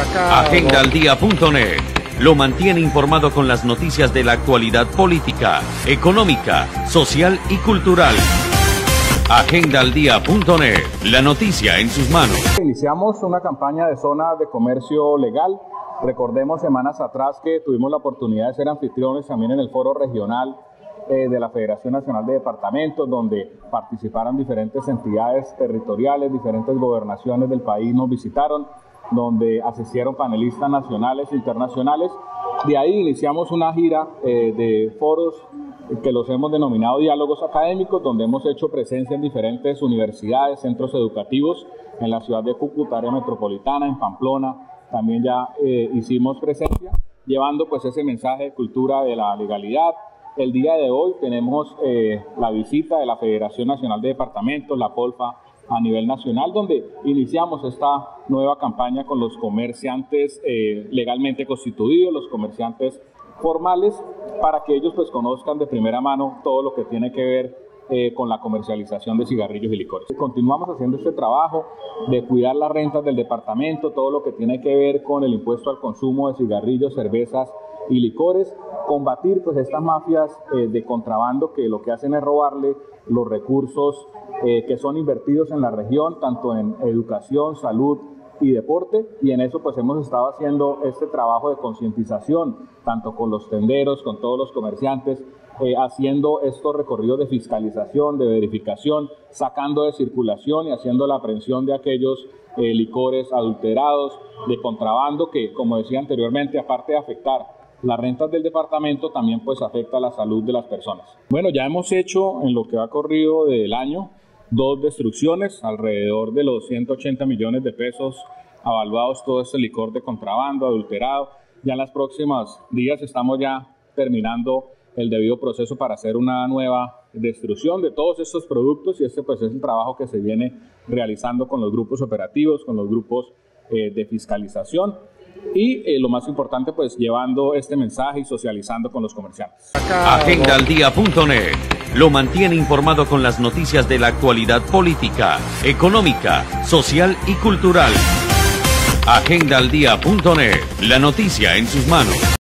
Agendaldía.net lo mantiene informado con las noticias de la actualidad política, económica, social y cultural. Agendaldía.net, la noticia en sus manos. Iniciamos una campaña de zonas de comercio legal. Recordemos semanas atrás que tuvimos la oportunidad de ser anfitriones también en el foro regional de la Federación Nacional de Departamentos, donde participaron diferentes entidades territoriales, diferentes gobernaciones del país nos visitaron, donde asistieron panelistas nacionales e internacionales. De ahí iniciamos una gira de foros que los hemos denominado diálogos académicos, donde hemos hecho presencia en diferentes universidades, centros educativos, en la ciudad de Cúcuta, área metropolitana, en Pamplona, también ya hicimos presencia, llevando pues ese mensaje de cultura de la legalidad. El día de hoy tenemos la visita de la Federación Nacional de Departamentos, la FOLFA, a nivel nacional, donde iniciamos esta nueva campaña con los comerciantes legalmente constituidos, los comerciantes formales, para que ellos pues conozcan de primera mano todo lo que tiene que ver con la comercialización de cigarrillos y licores. Continuamos haciendo este trabajo de cuidar las rentas del departamento, todo lo que tiene que ver con el impuesto al consumo de cigarrillos, cervezas y licores, combatir pues estas mafias de contrabando que lo que hacen es robarle los recursos que son invertidos en la región, tanto en educación, salud y deporte, y en eso pues hemos estado haciendo este trabajo de concientización, tanto con los tenderos, con todos los comerciantes, haciendo estos recorridos de fiscalización, de verificación, sacando de circulación y haciendo la aprehensión de aquellos licores adulterados, de contrabando, que como decía anteriormente, aparte de afectar las rentas del departamento, también pues afecta la salud de las personas. Bueno, ya hemos hecho en lo que ha corrido del año 2 destrucciones, alrededor de los 180 millones de pesos avaluados todo este licor de contrabando, adulterado. Ya en los próximos días estamos ya terminando el debido proceso para hacer una nueva destrucción de todos estos productos, y este pues es el trabajo que se viene realizando con los grupos operativos, con los grupos de fiscalización. Y lo más importante, pues llevando este mensaje y socializando con los comerciantes. Agendaldía.net lo mantiene informado con las noticias de la actualidad política, económica, social y cultural. Agendaldía.net, la noticia en sus manos.